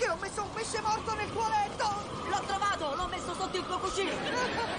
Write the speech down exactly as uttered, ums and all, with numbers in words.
Che ho messo un pesce morto nel tuo letto! L'ho trovato! L'ho messo sotto il tuo cuscino!